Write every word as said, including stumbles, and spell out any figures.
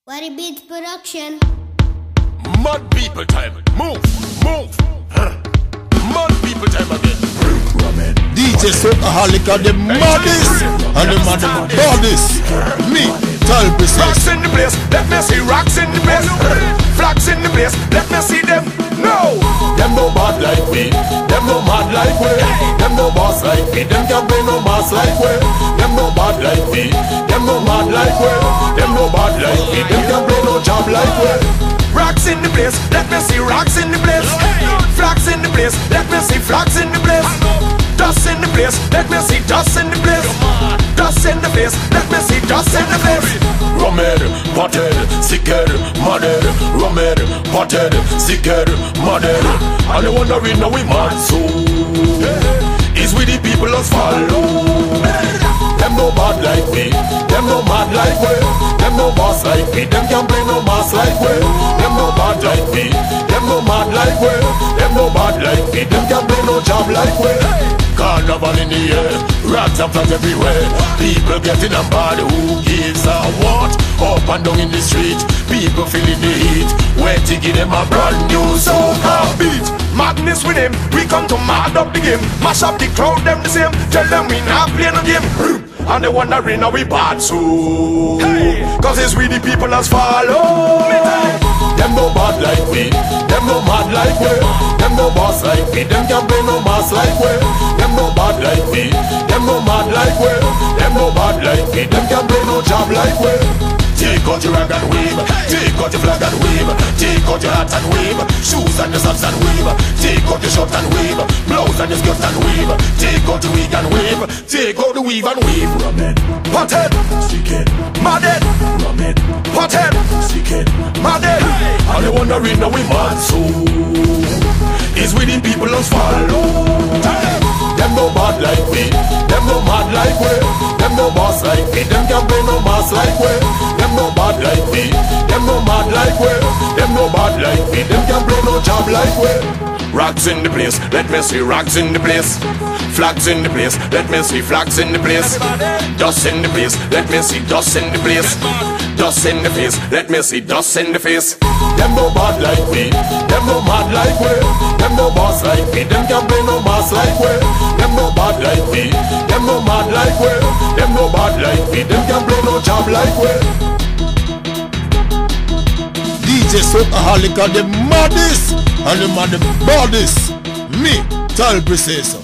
Worry Beats Production. Mud people time. Move, move. Huh. Mud people time again. D J Soulaholic are the maddest and the mad baddest. Me, tell Rocks precise. in the place, let me see rocks in the place. Flags in the place, let me see them. No, them no bad like we. Them no mad like we. Them no boss like we. Them can't play no mass like we. Them no bad like we. Them no mad like we. Them no bad like we. Them can't play no job like we. Rocks in the place, let me see rocks in the place. Flags in the place, let me see flags in the place. Dust in the place, let me see dust in the place. Dust in the place, let me see dust in the place. Rummed, potted, sicker, mudder. Rummed, potted, sicker, mudder. And the wondering now we mad so is with the people us follow. Them no bad like we, them no mad like we. Them no boss like we, them can't play no mass like we. Them no bad like we, them no mad like we. Them no bad like we, them can't play no job like we. Carnival in the air, rats and flags everywhere. People getting a bad, who gives a what? Up and down in the street, people feeling the heat. Where to give them a brand new soca beat. Madness with him, we come to mad up the game. Mash up the crowd, them the same. Tell them we not play no game. And they wondering how we bad so hey. Cause it's we the people as follow. Them no bad like we, them no mad like we. Them no boss like we, them can't play no mass like we. Them no bad like we, them no mad like we. Them no bad like we, them can't play no job like we. Take out your rag and wave, take out your flag and wave, take out your hat and wave, shoes and your socks and wave, take out your shirt and wave, blouse and your skirt and wave, take out your wig and wave, take out the weave and wave. Rummed, potted, sicked, madded. Rummed, potted, sicked, madded. And they wondering now we mad so is with the people us follow. Them no bad like we, them no mad like we. Them no boss like we, them can't play no mass like we. Them no bad like we, them no mad like we. Them no bad like we, them can't play no job like we. Rocks in the place, let me see rocks in the place. Flags in the place, let me see flags in the place. Dust in the place, let me see dust in the place. Dust in the face, let me see dust in the face. Them no bad like we, them no mad like we. Them no boss like we, them can't play no mass like we. Them no bad like we, them no mad like we. Them no bad like we, them can't play no job like we. D J Soulaholic are the maddest and the mad baddest. Me, tell precise.